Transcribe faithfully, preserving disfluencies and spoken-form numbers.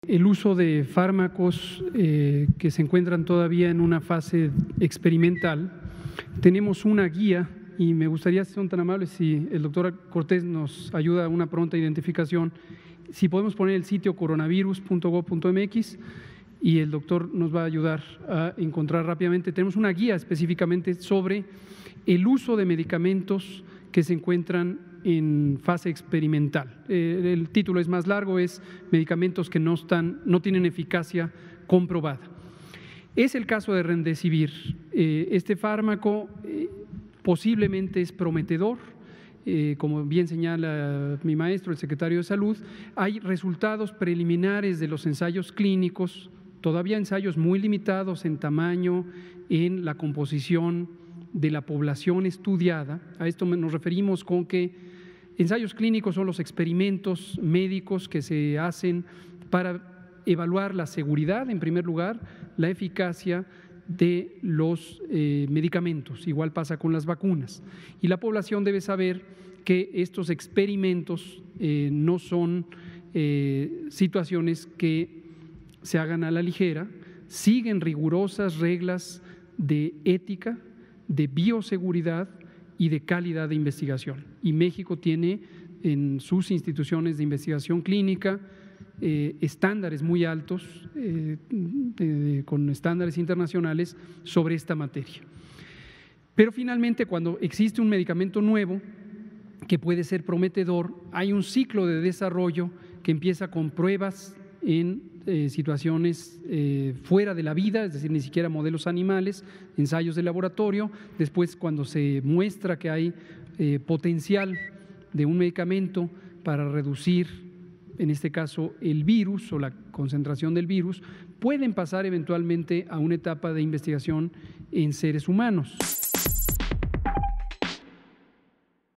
El uso de fármacos eh, que se encuentran todavía en una fase experimental. Tenemos una guía y me gustaría, si son tan amables, si el doctor Cortés nos ayuda a una pronta identificación, si podemos poner el sitio coronavirus punto gob punto mx y el doctor nos va a ayudar a encontrar rápidamente. Tenemos una guía específicamente sobre el uso de medicamentos que se encuentran en fase experimental. Eh, el título es más largo, es medicamentos que no, están, no tienen eficacia comprobada. Es el caso de Remdesivir. Eh, este fármaco eh, posiblemente es prometedor. Eh, como bien señala mi maestro, el secretario de Salud, hay resultados preliminares de los ensayos clínicos, todavía ensayos muy limitados en tamaño, en la composición de la población estudiada. A esto nos referimos con que ensayos clínicos son los experimentos médicos que se hacen para evaluar la seguridad, en primer lugar, la eficacia de los eh, medicamentos. Igual pasa con las vacunas. Y la población debe saber que estos experimentos eh, no son eh, situaciones que se hagan a la ligera, siguen rigurosas reglas de ética, de bioseguridad y de calidad de investigación. Y México tiene en sus instituciones de investigación clínica eh, estándares muy altos, eh, de, de, con estándares internacionales sobre esta materia. Pero finalmente, cuando existe un medicamento nuevo que puede ser prometedor, hay un ciclo de desarrollo que empieza con pruebas en Eh, situaciones eh, fuera de la vida, es decir, ni siquiera modelos animales, ensayos de laboratorio. Después, cuando se muestra que hay eh, potencial de un medicamento para reducir, en este caso, el virus o la concentración del virus, pueden pasar eventualmente a una etapa de investigación en seres humanos.